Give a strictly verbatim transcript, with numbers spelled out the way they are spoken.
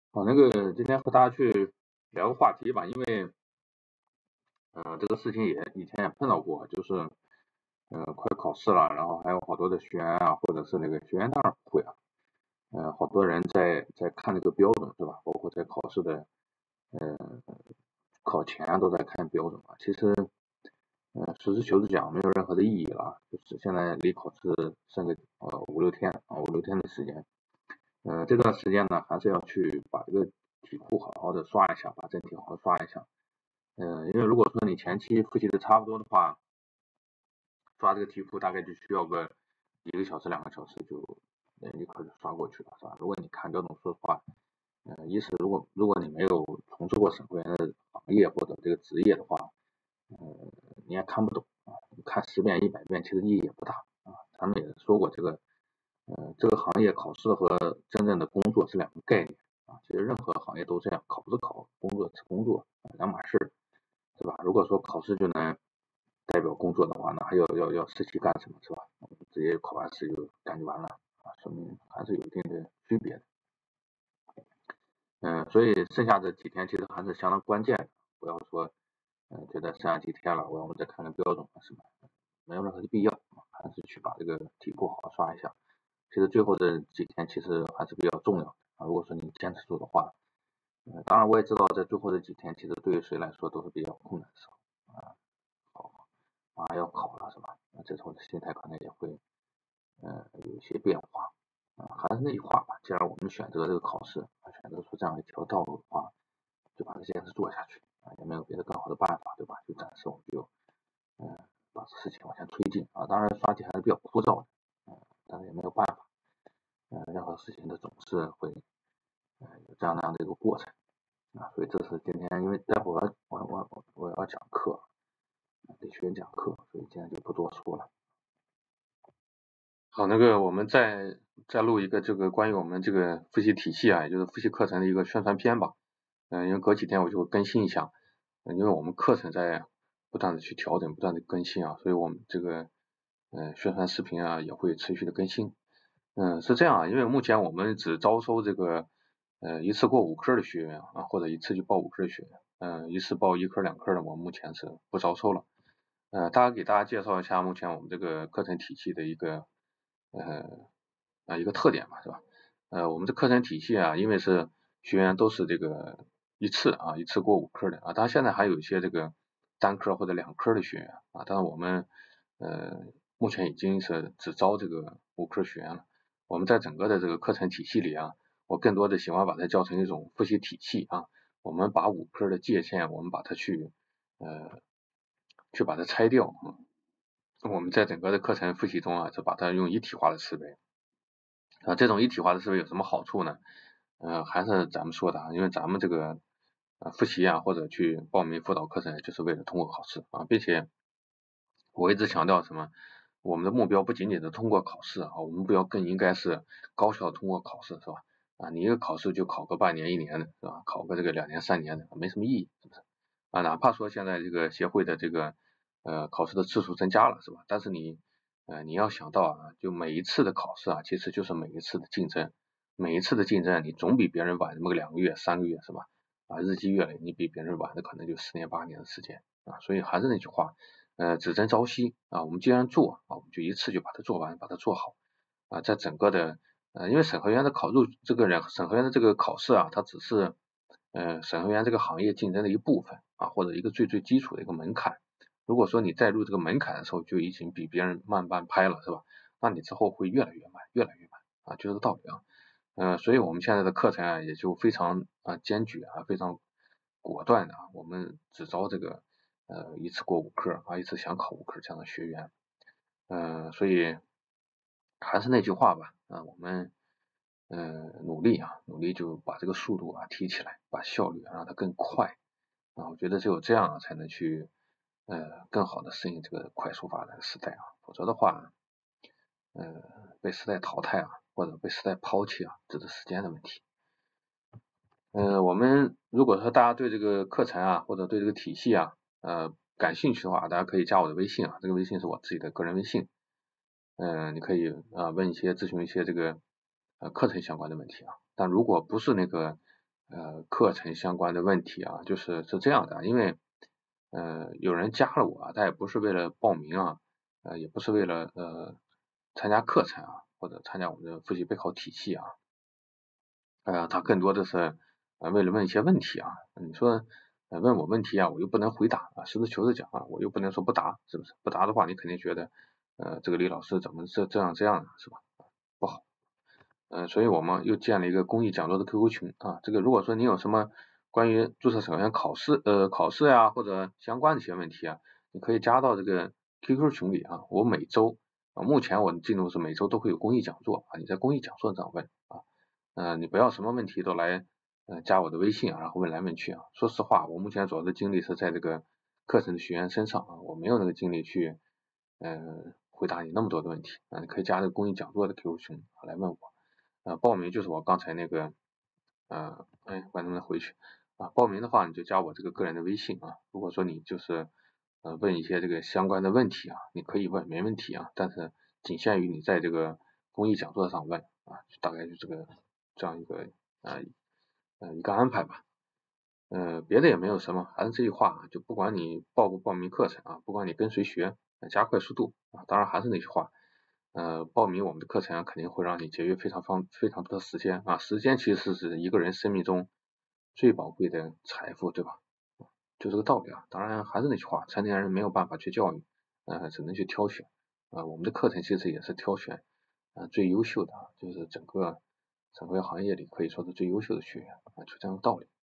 好，那个今天和大家去聊个话题吧，因为呃这个事情也以前也碰到过，就是呃快考试了，然后还有好多的学员啊，或者是那个学员当然不会啊，呃好多人在在看这个标准是吧？包括在考试的呃考前都在看标准啊，其实呃实事求是讲没有任何的意义了，就是现在离考试剩个呃五六天啊五六天的时间。呃，这段时间呢，还是要去把这个题库好好的刷一下，把真题好好刷一下。呃，因为如果说你前期复习的差不多的话，刷这个题库大概就需要个一个小时、两个小时就呃立刻就刷过去了，是吧？如果你看标准书的话，呃，一是如果如果你没有从事过审核员的行业或者这个职业的话，呃，你也看不懂啊，你看十遍、一百遍，其实意义也不大啊。他们也说过这个。呃，这个行业考试和真正的工作是两个概念啊。其实任何行业都这样，考是考，工作是工作，两码事，是吧？如果说考试就能代表工作的话，那还要要要实习干什么，是吧？直接考完试就干就完了啊，说明还是有一定的区别的。嗯，所以剩下这几天其实还是相当关键的，不要说嗯觉得剩下几天了，我要我再看看标准啊什么，没有任何的必要，还是去把这个题库好好刷一下。其实最后这几天其实还是比较重要的啊。如果说你坚持住的话，呃，当然我也知道在最后这几天其实对于谁来说都是比较困难的时候啊，好，马上要考了是吧？那这时候的心态可能也会呃有一些变化啊。还是那句话吧，既然我们选择这个考试，选择出这样一条道路的话，就把这件事做下去啊，也没有别的更好的办法，对吧？就暂时我们就嗯、呃、把这事情往前推进啊。当然刷题还是比较枯燥的，嗯、呃，但是也没有办法。呃，任何事情的总是会呃有这样那样的一个过程啊，所以这是今天，因为待会儿我我我我要讲课，给学员讲课，所以今天就不多说了。好，那个我们再再录一个这个关于我们这个复习体系啊，也就是复习课程的一个宣传片吧。嗯、呃，因为隔几天我就会更新一下，呃、因为我们课程在不断的去调整，不断的更新啊，所以我们这个呃宣传视频啊也会持续的更新。嗯，是这样啊，因为目前我们只招收这个呃一次过五科的学员啊，或者一次就报五科的学员，嗯、呃，一次报一科两科的，我们目前是不招收了。呃，大概给大家介绍一下目前我们这个课程体系的一个呃啊一个特点吧，是吧？呃，我们的课程体系啊，因为是学员都是这个一次啊一次过五科的啊，当然现在还有一些这个单科或者两科的学员啊，但是我们呃目前已经是只招这个五科学员了。我们在整个的这个课程体系里啊，我更多的喜欢把它叫成一种复习体系啊。我们把五科的界限，我们把它去呃去把它拆掉啊。我们在整个的课程复习中啊，就把它用一体化的思维啊。这种一体化的思维有什么好处呢？呃，还是咱们说的啊，因为咱们这个呃复习啊，或者去报名辅导课程，就是为了通过考试啊，并且我一直强调什么？我们的目标不仅仅是通过考试啊，我们目标更应该是高效通过考试，是吧？啊，你一个考试就考个半年一年的，是吧？考个这个两年三年的，没什么意义，是不是？啊，哪怕说现在这个协会的这个呃考试的次数增加了，是吧？但是你呃你要想到啊，就每一次的考试啊，其实就是每一次的竞争，每一次的竞争你总比别人晚那么个两个月、三个月，是吧？啊，日积月累，你比别人晚的可能就十年八年的时间啊，所以还是那句话。呃，只争朝夕啊，我们既然做啊，我们就一次就把它做完，把它做好啊。在整个的呃，因为审核员的考入这个人，审核员的这个考试啊，它只是呃审核员这个行业竞争的一部分啊，或者一个最最基础的一个门槛。如果说你在入这个门槛的时候就已经比别人慢半拍了，是吧？那你之后会越来越慢，越来越慢啊，就这个道理啊。呃，所以我们现在的课程啊，也就非常啊坚决啊，非常果断的啊，我们只招这个。呃，一次过五科啊，一次想考五科这样的学员，嗯、呃，所以还是那句话吧，啊，我们呃努力啊，努力就把这个速度啊提起来，把效率啊让它更快啊，我觉得只有这样啊才能去呃更好的适应这个快速发展的时代啊，否则的话，呃被时代淘汰啊，或者被时代抛弃啊，这是时间的问题。呃，我们如果说大家对这个课程啊，或者对这个体系啊，呃，感兴趣的话，大家可以加我的微信啊，这个微信是我自己的个人微信，嗯、呃，你可以啊、呃、问一些、咨询一些这个呃课程相关的问题啊。但如果不是那个呃课程相关的问题啊，就是是这样的，因为呃有人加了我，他也不是为了报名啊，呃也不是为了呃参加课程啊，或者参加我们的复习备考体系啊，呃他更多的是呃为了问一些问题啊，你说呃问我问题啊，我又不能回答啊，实事求是讲啊，我又不能说不答，是不是？不答的话，你肯定觉得呃这个李老师怎么这这样这样的，是吧？不好。呃，所以我们又建了一个公益讲座的 Q Q 群啊。这个如果说你有什么关于注册审核员考试呃考试呀、或者相关的一些问题啊，你可以加到这个 Q Q 群里啊。我每周啊，目前我的进度是每周都会有公益讲座啊，你在公益讲座上问啊，呃，你不要什么问题都来呃加我的微信啊，然后问来问去啊。说实话，我目前主要的精力是在这个课程的学员身上啊，我没有那个精力去呃回答你那么多的问题啊。你可以加这个公益讲座的 Q Q 群啊来问我。呃，报名就是我刚才那个，呃，哎，我能不能回去啊？报名的话，你就加我这个个人的微信啊。如果说你就是呃问一些这个相关的问题啊，你可以问，没问题啊。但是仅限于你在这个公益讲座上问啊，大概就这个这样一个呃呃一个安排吧。呃，别的也没有什么，还是这句话啊，就不管你报不报名课程啊，不管你跟谁学，加快速度啊。当然还是那句话。呃，报名我们的课程肯定会让你节约非常方非常多的时间啊，时间其实是一个人生命中最宝贵的财富，对吧？就这个道理啊。当然还是那句话，成年人没有办法去教育，呃，只能去挑选啊。我们的课程其实也是挑选呃最优秀的，就是整个整个行业里可以说是最优秀的学员啊，就这样的道理。